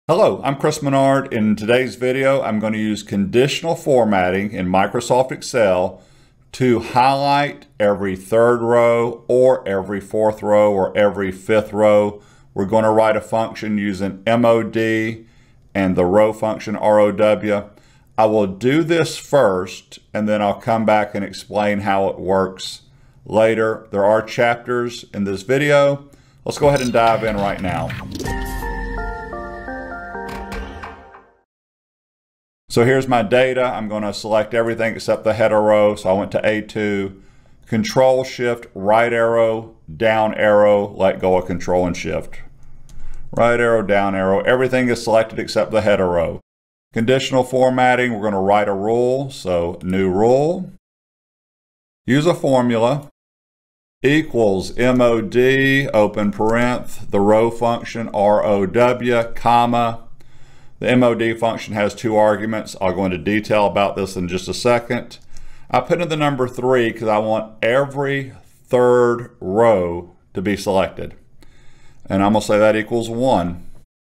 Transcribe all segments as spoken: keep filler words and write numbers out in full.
Hello, I'm Chris Menard. In today's video, I'm going to use conditional formatting in Microsoft Excel to highlight every third row or every fourth row or every fifth row. We're going to write a function using M O D and the row function R O W. I will do this first and then I'll come back and explain how it works later. There are chapters in this video. Let's go ahead and dive in right now. So here's my data. I'm going to select everything except the header row. So I went to A two, Control Shift, right arrow, down arrow, let go of Control and Shift. Right arrow, down arrow. Everything is selected except the header row. Conditional formatting, we're going to write a rule. So new rule. Use a formula. Equals M O D, open parenth, the row function R O W, comma. The M O D function has two arguments. I'll go into detail about this in just a second. I put in the number three because I want every third row to be selected. And I'm going to say that equals one.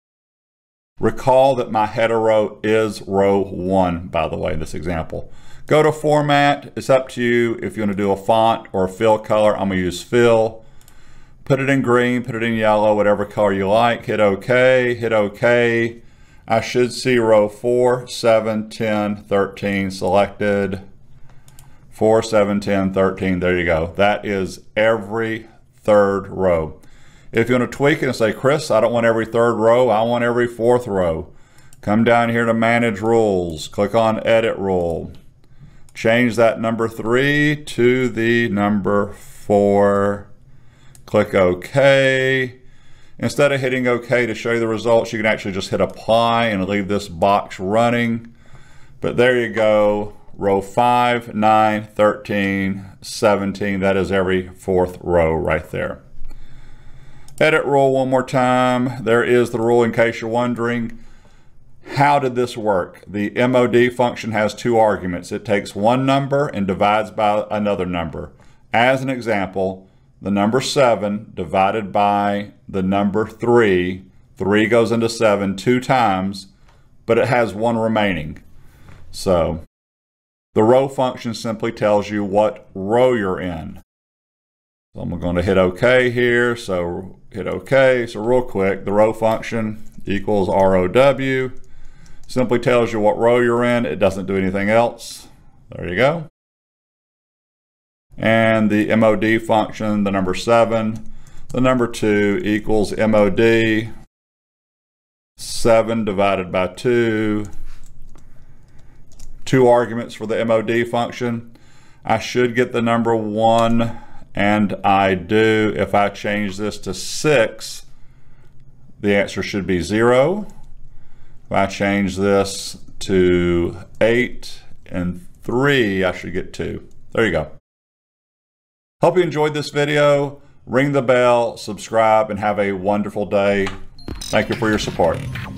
Recall that my header row is row one, by the way, in this example. Go to Format. It's up to you if you want to do a font or a fill color. I'm going to use fill. Put it in green, put it in yellow, whatever color you like. Hit OK, hit OK. I should see row four, seven, ten, thirteen selected. four, seven, ten, thirteen, there you go. That is every third row. If you want to tweak it and say, Chris, I don't want every third row, I want every fourth row. Come down here to Manage Rules, click on Edit Rule. Change that number three to the number four. Click OK. Instead of hitting OK to show you the results, you can actually just hit apply and leave this box running. But there you go, row five, nine, thirteen, seventeen, that is every fourth row right there. Edit rule one more time. There is the rule in case you're wondering. How did this work? The M O D function has two arguments. It takes one number and divides by another number. As an example, the number seven divided by the number three, three goes into seven two times, but it has one remaining. So the row function simply tells you what row you're in. So I'm going to hit OK here, so hit OK. So real quick, the row function equals R O W. Simply tells you what row you're in. It doesn't do anything else. There you go. And the M O D function, the number seven, the number two equals M O D, seven divided by two, two arguments for the M O D function. I should get the number one, and I do. If I change this to six, the answer should be zero. If I change this to eight and three, I should get two. There you go. Hope you enjoyed this video. Ring the bell, subscribe, and have a wonderful day. Thank you for your support.